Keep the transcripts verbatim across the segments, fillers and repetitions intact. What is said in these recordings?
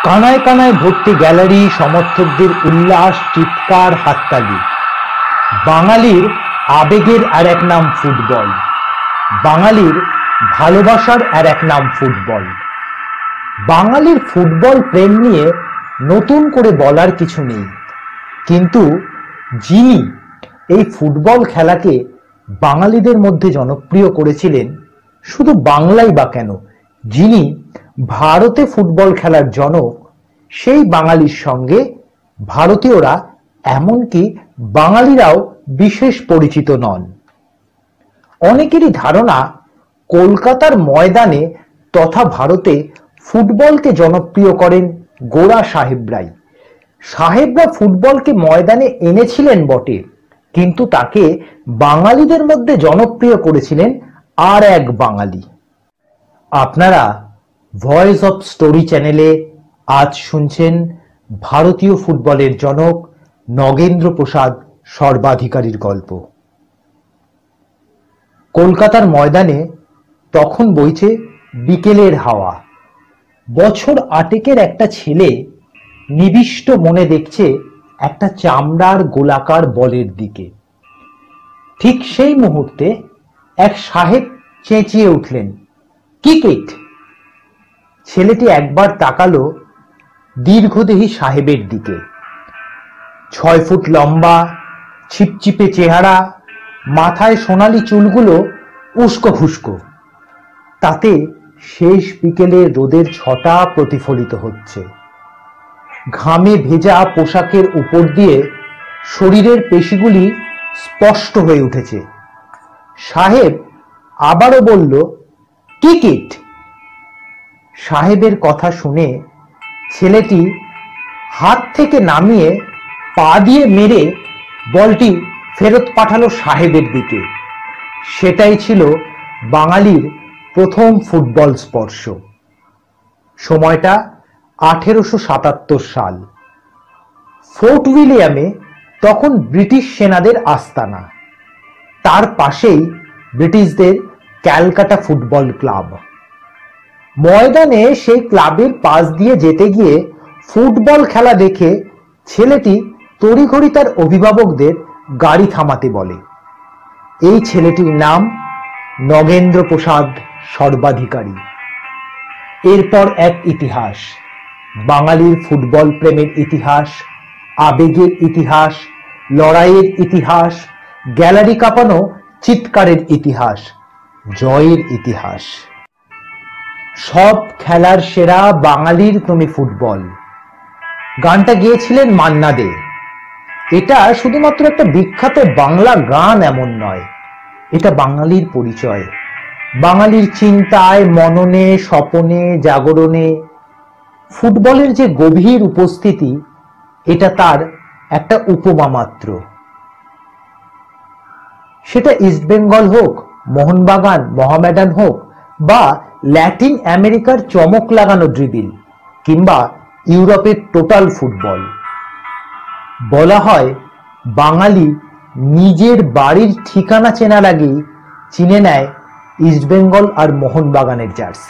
কানায় কানায় ভর্তি গ্যালারি, সমর্থকদের উল্লাস, চিৎকার, হাততালি। বাঙালির আবেগের আর এক নাম ফুটবল, বাঙালির ভালোবাসার আর এক নাম ফুটবল। বাঙালির ফুটবল প্রেম নিয়ে নতুন করে বলার কিছু নেই, কিন্তু যিনি এই ফুটবল খেলাকে বাঙালিদের মধ্যে জনপ্রিয় করেছিলেন, শুধু বাংলাই বা কেন, যিনি ভারতে ফুটবল খেলার জনক, সেই বাঙালির সঙ্গে ভারতীয়রা এমনকি বাঙালিরাও বিশেষ পরিচিত নন। অনেকেরই ধারণা কলকাতার ময়দানে তথা ভারতে ফুটবলকে জনপ্রিয় করেন গোরা সাহেবরাই। সাহেবরা ফুটবলকে ময়দানে এনেছিলেন বটে, কিন্তু তাকে বাঙালিদের মধ্যে জনপ্রিয় করেছিলেন আর এক বাঙালি। আপনারা ভয়েস অফ স্টোরি চ্যানেলে আজ শুনছেন ভারতীয় ফুটবলের জনক নগেন্দ্র প্রসাদ সর্বাধিকারীর গল্প। কলকাতার ময়দানে তখন বইছে বিকেলের হাওয়া। বছর আটেকের একটা ছেলে নিবিষ্ট মনে দেখছে একটা চামড়ার গোলাকার বলের দিকে। ঠিক সেই মুহূর্তে এক সাহেব চেঁচিয়ে উঠলেন, ক্রিকেট! ছেলেটি একবার তাকালো দীর্ঘদেহী সাহেবের দিকে। ছয় ফুট লম্বা, ছিপছিপে চেহারা, মাথায় সোনালি চুলগুলো উস্কো খুস্কো, তাতে শেষ বিকেলের রোদের ছটা প্রতিফলিত হচ্ছে। ঘামে ভেজা পোশাকের উপর দিয়ে শরীরের পেশিগুলি স্পষ্ট হয়ে উঠেছে। সাহেব আবারও বলল, ক্রিকেট! সাহেবের কথা শুনে ছেলেটি হাত থেকে নামিয়ে পা দিয়ে মেরে বলটি ফেরত পাঠালো সাহেবের দিকে। সেটাই ছিল বাঙালির প্রথম ফুটবল স্পর্শ। সময়টা আঠেরোশো সাতাত্তর সাল। ফোর্ট উইলিয়ামে তখন ব্রিটিশ সেনাদের আস্তানা, তার পাশেই ব্রিটিশদের ক্যালকাটা ফুটবল ক্লাব। ময়দানে সেই ক্লাবের পাশ দিয়ে যেতে গিয়ে ফুটবল খেলা দেখে ছেলেটি তড়িঘড়ি তার অভিভাবকদের গাড়ি থামাতে বলে। এই ছেলেটির নাম নগেন্দ্র প্রসাদ সর্বাধিকারী। এরপর এক ইতিহাস, বাঙালির ফুটবল প্রেমের ইতিহাস, আবেগের ইতিহাস, লড়াইয়ের ইতিহাস, গ্যালারি কাঁপানো চিৎকারের ইতিহাস, জয়ের ইতিহাস। সব খেলার সেরা বাঙালির তুমি ফুটবল, গানটা গেয়েছিলেন মান্না দে। এটা শুধুমাত্র একটা বিখ্যাত বাংলা গান এমন নয়, এটা বাঙালির পরিচয়, বাঙালির চিন্তায়, মননে, স্বপনে, জাগরণে ফুটবলের যে গভীর উপস্থিতি, এটা তার একটা উপমা মাত্র। সেটা ইস্টবেঙ্গল হোক, মোহনবাগান, মোহামেডান হোক, বা ল্যাটিন আমেরিকার চমক লাগানো ড্রিবিল, কিংবা ইউরোপের টোটাল ফুটবল। বলা হয় বাঙালি নিজের বাড়ির ঠিকানা চেনার আগেই চিনে নেয় ইস্টবেঙ্গল আর মোহনবাগানের জার্সি।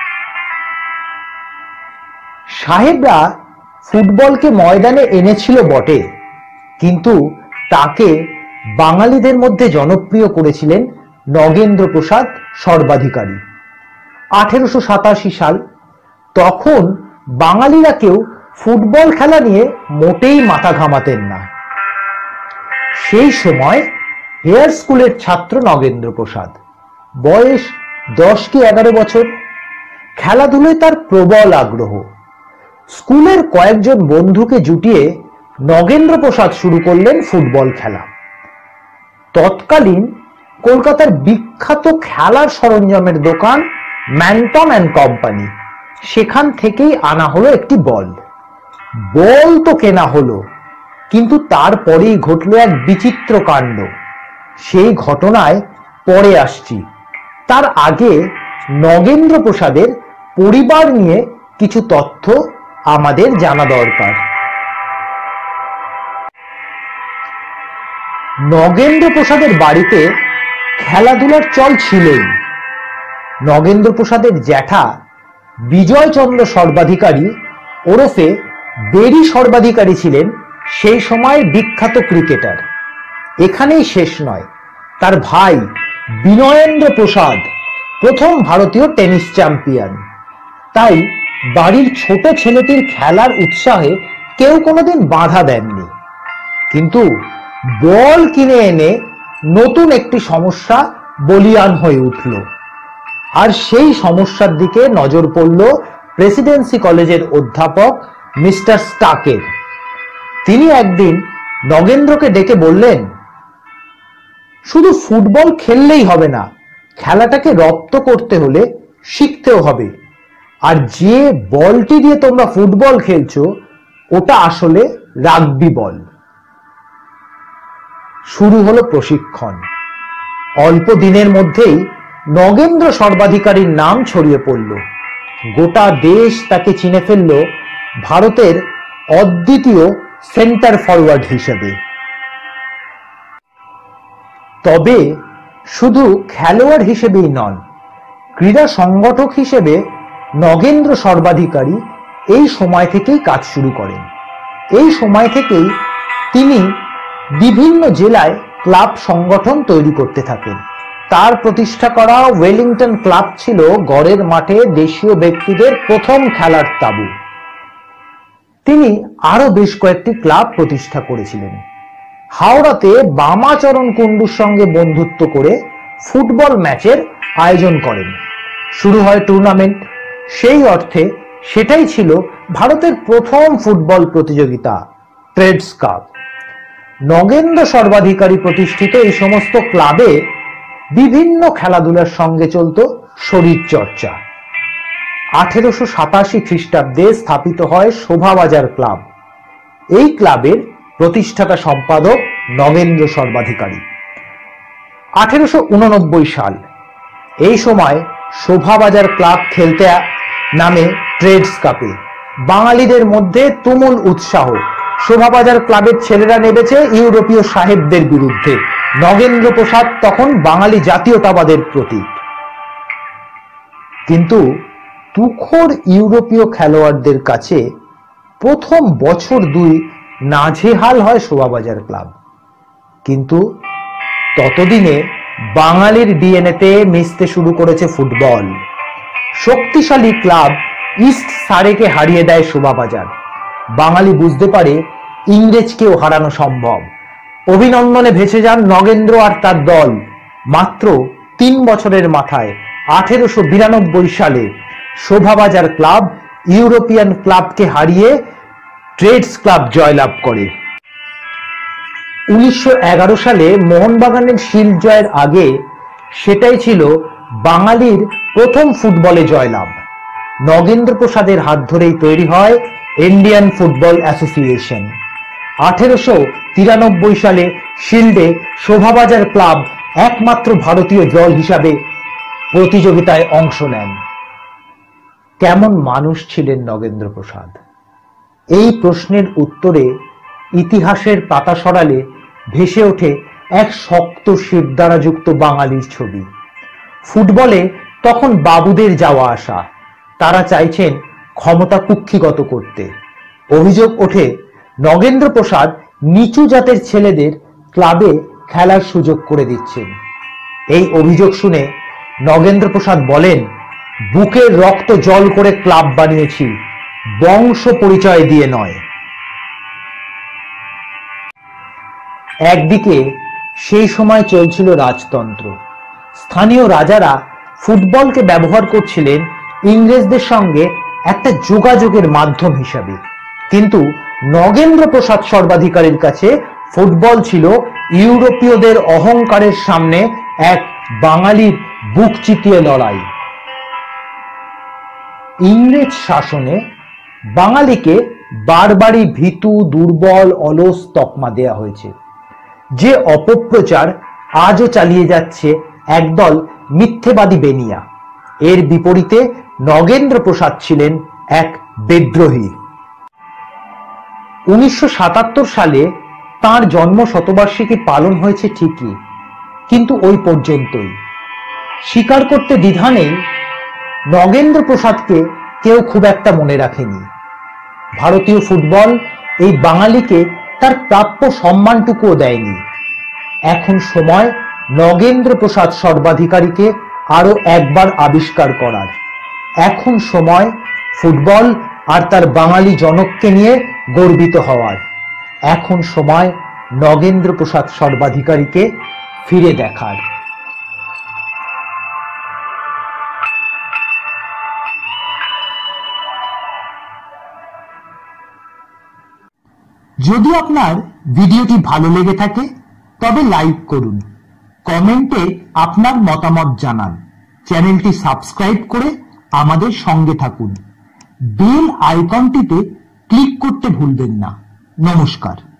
সাহেবরা ফুটবলকে ময়দানে এনেছিল বটে, কিন্তু তাকে বাঙালিদের মধ্যে জনপ্রিয় করেছিলেন নগেন্দ্র প্রসাদ সর্বাধিকারী। আঠেরোশো সাতাশি সাল। তখন বাঙালিরা কেউ ফুটবল খেলা নিয়ে মোটেই মাথা ঘামাতেন না। সেই সময় হেয়ার স্কুলের ছাত্র নগেন্দ্র প্রসাদ, বয়স দশ কি এগারো বছর। খেলাধুলায় তার প্রবল আগ্রহ। স্কুলের কয়েকজন বন্ধুকে জুটিয়ে নগেন্দ্র প্রসাদ শুরু করলেন ফুটবল খেলা। তৎকালীন কলকাতার বিখ্যাত খেলার সরঞ্জামের দোকান ম্যানটন অ্যান্ড কোম্পানি, সেখান থেকেই আনা হলো একটি বল। বল তো কেনা হলো, কিন্তু তারপরেই ঘটল এক বিচিত্র কাণ্ড। সেই ঘটনায় পরে আসছি, তার আগে নগেন্দ্র প্রসাদের পরিবার নিয়ে কিছু তথ্য আমাদের জানা দরকার। নগেন্দ্র প্রসাদের বাড়িতে খেলাধুলার চল ছিলই। নগেন্দ্র প্রসাদের জ্যাঠা বিজয়চন্দ্র সর্বাধিকারী ওরফে বেরি সর্বাধিকারী ছিলেন সেই সময়ের বিখ্যাত ক্রিকেটার। এখানেই শেষ নয়, তার ভাই বিনয়েন্দ্র প্রসাদ প্রথম ভারতীয় টেনিস চ্যাম্পিয়ন। তাই বাড়ির ছোট ছেলেটির খেলার উৎসাহে কেউ কোনোদিন বাধা দেননি। কিন্তু বল কিনে এনে নতুন একটি সমস্যা বলিয়ান হয়ে উঠল, আর সেই সমস্যার দিকে নজর পড়ল প্রেসিডেন্সি কলেজের অধ্যাপক মিস্টার স্টাকের। তিনি একদিন নগেন্দ্রকে ডেকে বললেন, শুধু ফুটবল খেললেই হবে না, খেলাটাকে রপ্ত করতে হলে শিখতেও হবে। আর যে বলটি দিয়ে তোমরা ফুটবল খেলছো ওটা আসলে রাগবি বল। শুরু হলো প্রশিক্ষণ। অল্প দিনের মধ্যেই নগেন্দ্র সর্বাধিকারীর নাম ছড়িয়ে পড়ল। গোটা দেশ তাকে চিনে ফেলল ভারতের অদ্বিতীয় সেন্টার ফরওয়ার্ড হিসেবে। তবে শুধু খেলোয়াড় হিসেবেই নন, ক্রীড়া সংগঠক হিসেবে নগেন্দ্র সর্বাধিকারী এই সময় থেকেই কাজ শুরু করেন। এই সময় থেকেই তিনি বিভিন্ন জেলায় ক্লাব সংগঠন তৈরি করতে থাকেন। তার প্রতিষ্ঠা করা ওয়েলিংটন ক্লাব ছিল গড়ের মাঠে দেশীয় ব্যক্তিদের প্রথম খেলার তাঁবু। তিনি আরো বেশ কয়েকটি ক্লাব প্রতিষ্ঠা করেছিলেন। হাওড়াতে বামাচরণ কুণ্ডুর সঙ্গে বন্ধুত্ব করে ফুটবল ম্যাচের আয়োজন করেন। শুরু হয় টুর্নামেন্ট। সেই অর্থে সেটাই ছিল ভারতের প্রথম ফুটবল প্রতিযোগিতা, ট্রেডস কাপ। নগেন্দ্র সর্বাধিকারী প্রতিষ্ঠিত এই সমস্ত ক্লাবে বিভিন্ন খেলাধুলার সঙ্গে চলত শরীর চর্চা। আঠেরোশো সাতাশি খ্রিস্টাব্দে স্থাপিত হয় শোভাবাজার ক্লাব। এই ক্লাবের প্রতিষ্ঠাতা সম্পাদক নগেন্দ্র সর্বাধিকারী। আঠেরোশো উননব্বই সাল, এই সময় শোভাবাজার ক্লাব খেলতে নামে ট্রেডস কাপে। বাঙালিদের মধ্যে তুমুল উৎসাহ। শোভাবাজার ক্লাবের ছেলেরা নেমেছে ইউরোপীয় সাহেবদের বিরুদ্ধে। নগেন্দ্র প্রসাদ তখন বাঙালি জাতীয়তাবাদের প্রতীক। কিন্তু তুখোড় ইউরোপীয় খেলোয়াড়দের কাছে প্রথম বছর দুই নাজেহাল হয় শোভাবাজার ক্লাব। কিন্তু ততদিনে বাঙালির ডিএনএতে মিশতে শুরু করেছে ফুটবল। শক্তিশালী ক্লাব ইস্ট সারেকে হারিয়ে দেয় শোভাবাজার। বাঙালি বুঝতে পারে ইংরেজকেও হারানো সম্ভব। অভিনন্দনে ভেসে যান নগেন্দ্র আর তার দল। মাত্র তিন বছরের মাথায় আঠেরোশো বিরানব্বই সালে শোভাবাজার ক্লাব ইউরোপিয়ান ক্লাবকে হারিয়ে ট্রেডস ক্লাব জয়লাভ করে। উনিশশো এগারো সালে মোহনবাগানের শিল্ড জয়ের আগে সেটাই ছিল বাঙালির প্রথম ফুটবলে জয়লাভ। নগেন্দ্র প্রসাদের হাত ধরেই তৈরি হয় ইন্ডিয়ান ফুটবল অ্যাসোসিয়েশন। আঠেরোশো তিরানব্বই সালে শিল্ডে শোভাবাজার ক্লাব একমাত্র ভারতীয় দল হিসাবে প্রতিযোগিতায় অংশ নেন। কেমন মানুষ ছিলেন নগেন্দ্র প্রসাদ? এই প্রশ্নের উত্তরে ইতিহাসের পাতা সরালে ভেসে ওঠে এক শক্ত শিরদাঁড়াযুক্ত বাঙালির ছবি। ফুটবলে তখন বাবুদের যাওয়া আসা। তারা চাইছেন ক্ষমতা কুক্ষিগত করতে। অভিযোগ ওঠে নগেন্দ্র প্রসাদ নিচু জাতের ছেলেদের ক্লাবে খেলার সুযোগ করে দিচ্ছেন। এই অভিযোগ শুনে নগেন্দ্র প্রসাদ বলেন, বুকের রক্ত জল করে ক্লাব বানিয়েছি, বংশ পরিচয় দিয়ে নয়। একদিকে সেই সময় চলছিল রাজতন্ত্র। স্থানীয় রাজারা ফুটবলকে ব্যবহার করছিলেন ইংরেজদের সঙ্গে একটা যোগাযোগের মাধ্যম হিসাবে। কিন্তু নগেন্দ্র প্রসাদ সর্বাধিকারীর কাছে ফুটবল ছিল ইউরোপীয়দের অহংকারের সামনে এক বাঙালির বুক চিতিয়ে লড়াই। ইংরেজ শাসনে বাঙালিকে বারবারই ভীতু, দুর্বল, অলস তকমা দেয়া হয়েছে। যে অপপ্রচার আজও চালিয়ে যাচ্ছে একদল মিথ্যেবাদী বেনিয়া। এর বিপরীতে নগেন্দ্র প্রসাদ ছিলেন এক বিদ্রোহী। উনিশশো সাতাত্তর সালে তাঁর জন্ম শতবার্ষিকী পালন হয়েছে ঠিকই, কিন্তু ওই পর্যন্তই। স্বীকার করতে দ্বিধা নেই, নগেন্দ্র প্রসাদকে কেউ খুব একটা মনে রাখেনি। ভারতীয় ফুটবল এই বাঙালিকে তার প্রাপ্য সম্মানটুকুও দেয়নি। এখন সময় নগেন্দ্র প্রসাদ সর্বাধিকারীকে আরো একবার আবিষ্কার করার। এখন সময় ফুটবল আর তার বাঙালি জনককে নিয়ে গর্বিত হওয়ার। এখন সময় নগেন্দ্র প্রসাদ সর্বাধিকারীকে ফিরে দেখার। যদি আপনার ভিডিওটি ভালো লেগে থাকে তবে লাইক করুন, কমেন্টে আপনার মতামত জানান, চ্যানেলটি সাবস্ক্রাইব করে আমাদের সঙ্গে থাকুন, বেল আইকনটিতে ক্লিক করতে ভুলবেন না। নমস্কার।